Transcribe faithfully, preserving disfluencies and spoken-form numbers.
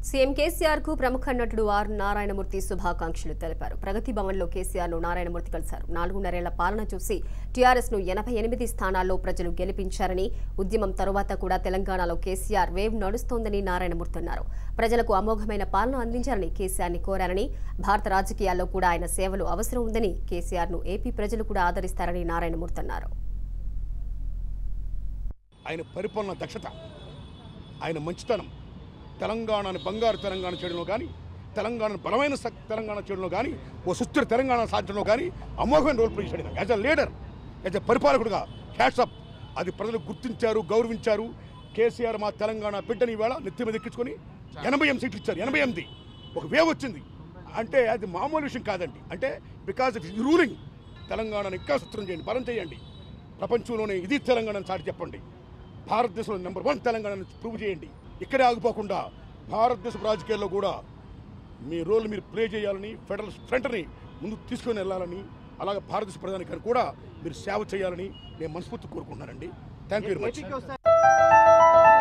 CM KCR కు ప్రముఖ నటుడు ఆర్ నారాయణ మూర్తి శుభాకాంక్షలు తెలిపారు. ప్రగతి భవన్ లో కేసీఆర్ ను నారాయణ మూర్తి కలిశారు. నాలుగున్నరేళ్ల పాలన చూసి టీఆర్ఎస్ ను ఎనభై ఎనిమిది స్థానాల్లో ప్రజలు గెలిపించారని, ఉద్యమం తరువాత కూడా తెలంగాణలో కేసీఆర్ వేవ్ నడుస్తోందని నారాయణ మూర్తి అన్నారు. ప్రజలకు అమోఘమైన పాలన అందించారని కేసీఆర్ ని కోరారని, భారత రాజకీయాల్లో కూడా ఆయన సేవలు అవసరం ఉందని, కేసీఆర్ ను ఏపీ ప్రజలు కూడా ఆదరిస్తారని నారాయణ మూర్తి అన్నారు. ఆయన పరిపాలన దక్షత, ఆయన మంచితనం తెలంగాణను బంగారు తెలంగాణ చేయడంలో కానీ, తెలంగాణను బలమైన తెలంగాణ చేయడంలో కానీ, ఓ సుస్థిర తెలంగాణ సాధించడంలో కానీ అమోఘమైన రోల్ ప్లే చేశాడు. As a leader, as a పరిపాలకుడుగా హ్యాట్సప్. అది ప్రజలు గుర్తించారు, గౌరవించారు. కేసీఆర్ మా తెలంగాణ బిడ్డని వేళ నెత్తి మీద ఎక్కించుకొని ఎనభై ఎనిమిది సీట్లు ఇచ్చారు. ఎనభై ఎనిమిది ఒక వేవ్ వచ్చింది అంటే అది మామూలు విషయం కాదండి. అంటే బికాజ్ ఇట్ ఇస్ రూలింగ్. తెలంగాణను ఇంకా సుస్థిరం చేయండి, బలం చేయండి. ప్రపంచంలోనే ఇది తెలంగాణను చాటి చెప్పండి. భారతదేశంలో నెంబర్ వన్ తెలంగాణను ప్రూవ్ చేయండి. ఇక్కడే ఆగిపోకుండా భారతదేశ రాజకీయాల్లో కూడా మీ రోల్ మీరు ప్లే చేయాలని, ఫెడరల్ ఫ్రంట్ని ముందుకు తీసుకొని వెళ్ళాలని, అలాగే భారతదేశ ప్రధానికి కూడా మీరు సేవ చేయాలని నేను మనస్ఫూర్తి కోరుకుంటున్నానండి. Thank you very much.